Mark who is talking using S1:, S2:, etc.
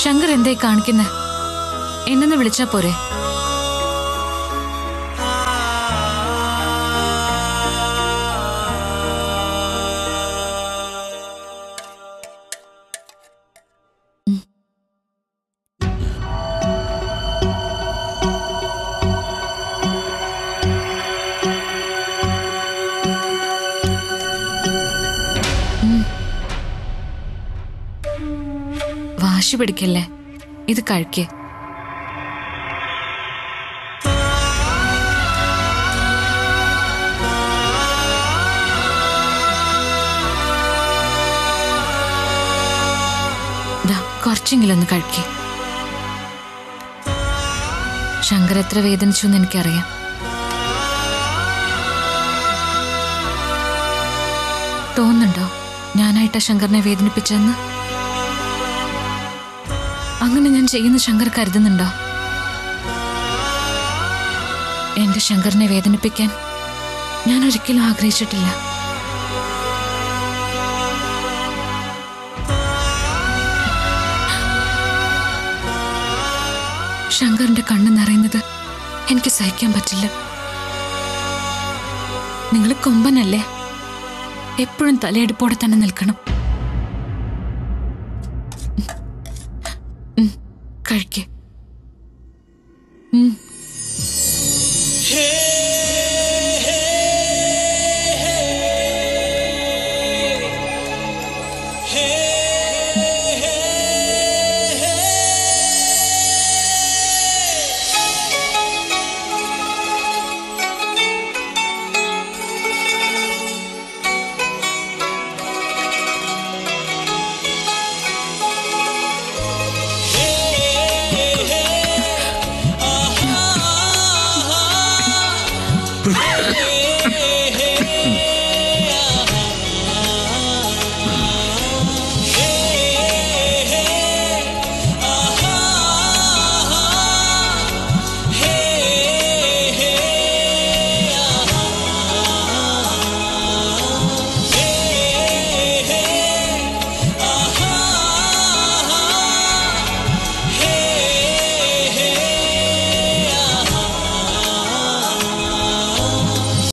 S1: ശങ്കർ എന്തായി കാണിക്കുന്നേ? എന്നൊന്ന് വിളിച്ചാ പോരെ? വാശി പിടിക്കല്ലേ, ഇത് കഴിക്കേ. കുറച്ചെങ്കിലും ഒന്ന് കഴിക്കേ. ശങ്കർ എത്ര വേദനിച്ചു എന്ന് എനിക്കറിയാം. തോന്നുന്നുണ്ടോ ഞാനായിട്ടാ ശങ്കറിനെ വേദനിപ്പിച്ചെന്ന്? അങ്ങനെ ഞാൻ ചെയ്യുന്ന ശങ്കർ കരുതുന്നുണ്ടോ? എന്റെ ശങ്കറിനെ വേദനിപ്പിക്കാൻ ഞാൻ ഒരിക്കലും ആഗ്രഹിച്ചിട്ടില്ല. ശങ്കറിന്റെ കണ്ണ് നിറയുന്നത് എനിക്ക് സഹിക്കാൻ പറ്റില്ല. നിങ്ങൾ കൊമ്പനല്ലേ, എപ്പോഴും തലയെടുപ്പോടെ തന്നെ നിൽക്കണം. കഴിക്കേ.